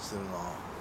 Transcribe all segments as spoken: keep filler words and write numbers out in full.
してるな。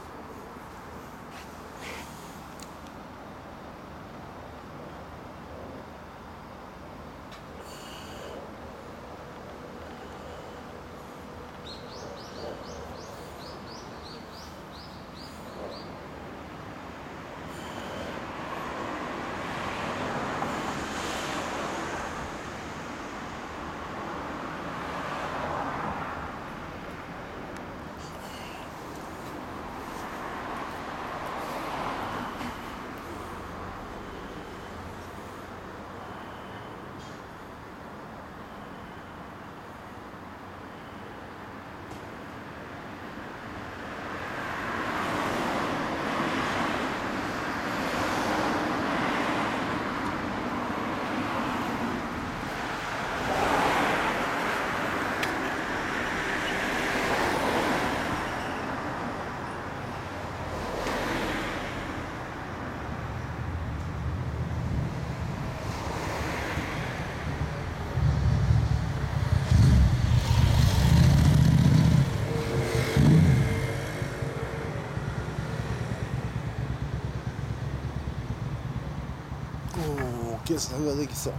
おお、ケースができそう。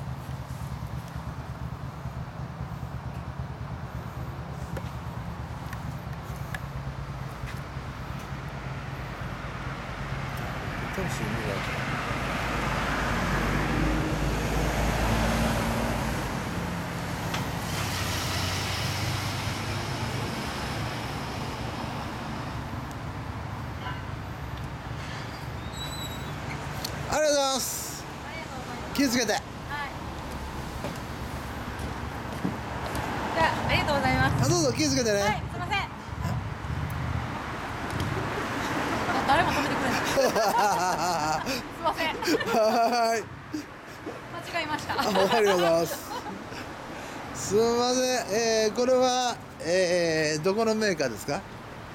楽しい未来。ありがとうございます。気をつけて。はい。 じゃあ、ありがとうございます。 あ、どうぞ気をつけてね。 はい、すみません。あ、誰も止めてくれない。すみません。 はい。 間違えました。 ありがとうございます。すみません。えー、これは、えー、どこのメーカーですか？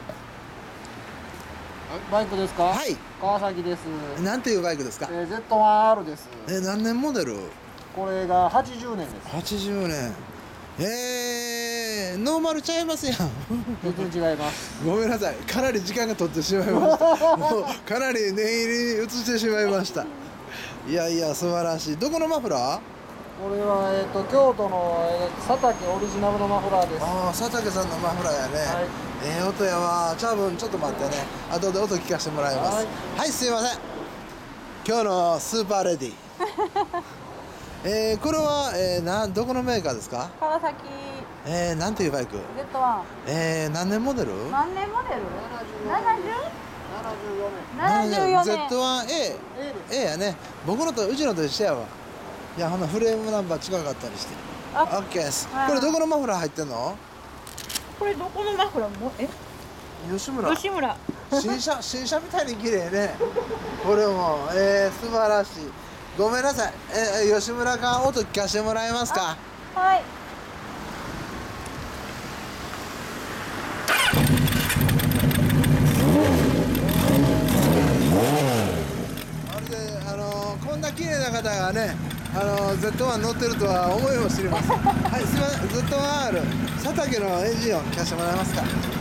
バイクですか？ はい。 川崎です。 なんていうバイクですか？ えー、ゼットワンアール です。 えー、何年モデル？ これがはちじゅうねんです。 はちじゅうねん。えー、ノーマルちゃいますやん。 全然違います。 ごめんなさい。かなり時間が取ってしまいました。もうかなり念入りに移してしまいました。いやいや、素晴らしい。どこのマフラー？ これは、えー、と京都の、えー、佐竹オリジナルのマフラーです。 ああ、佐竹さんのマフラーやね。はい、ええー、音やわ。チャーブン、ちょっと待ってね。後で音聞かせてもらいます。はい、はい、すいません。今日のスーパーレディ。えー、これは、えー、なんどこのメーカーですか？ 川崎。 えー、なんていうバイク？ ゼットワン。 えー、何年モデル？ 何年モデル？ななじゅう？ ななじゅうよねん。 ななじゅうよねん。 ゼットワンエー。A やね。僕のとうちのと一緒やわ。いや、ほんなフレームナンバー近かったりして。オッケーです。これどこのマフラー入ってんの？ これどこのマフラーもえ？ 吉村。 吉村。 新車新車みたいに綺麗ね。これもえー、素晴らしい。ごめんなさい。えー、吉村から音聞かせてもらえますか？ はい。 まるであのー、こんな綺麗な方がね、あのー、ゼットワン 乗ってるとは思いも知りません。はい、すみません。ゼットワンアール 佐竹のエンジン音聞かせてもらえますか？